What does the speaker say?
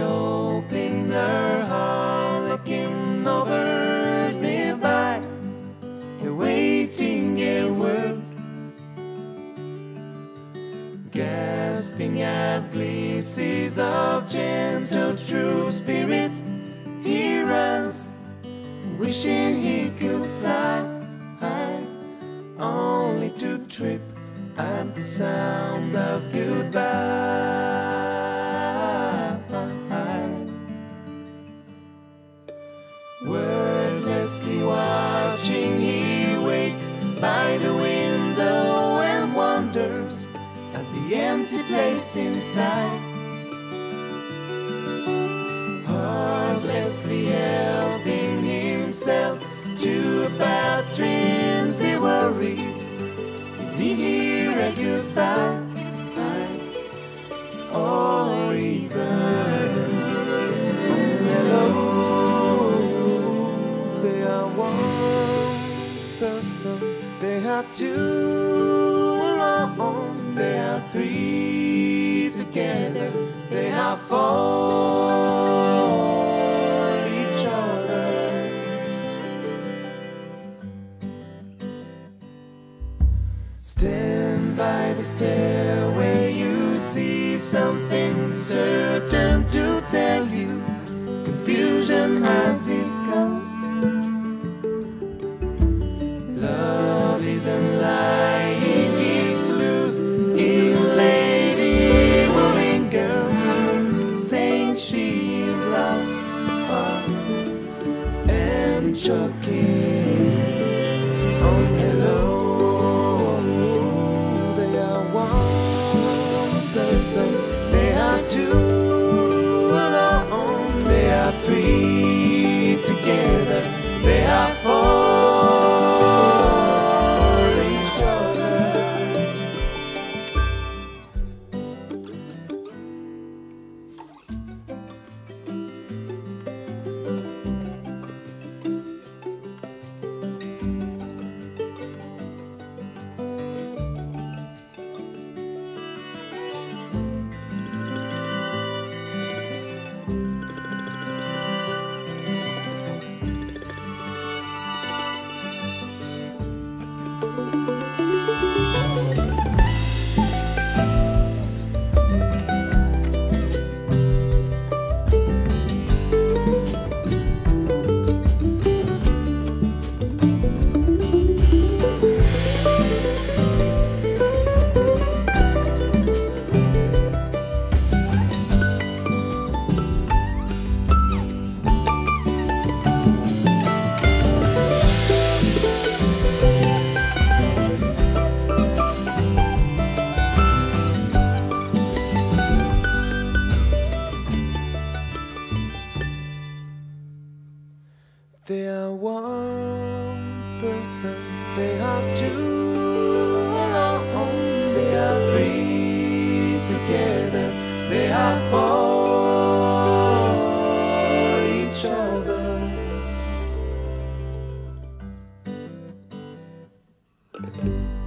opened her heart, looking over me by, awaiting a word, gasping at glimpses of gentle true spirit. He runs, wishing he could fly high, only to trip at the sound of goodbye. Wordlessly watching, he waits by the window and wonders at the empty place inside, heartlessly helping himself to bad dreams. He worries, did he hear a goodbye, or even hello? They are one person, they are two alone, they are three together, they are for each other. Stand by the stairway, you see something certain to tell you. Confusion has its cost. Love isn't lying, it's loose in a lady who lingers, saying she is loved fast and choking on hello. They are one person, they are two alone, they are three together, they are four each other. They are one person, they are two alone, they are three together, they are for each other.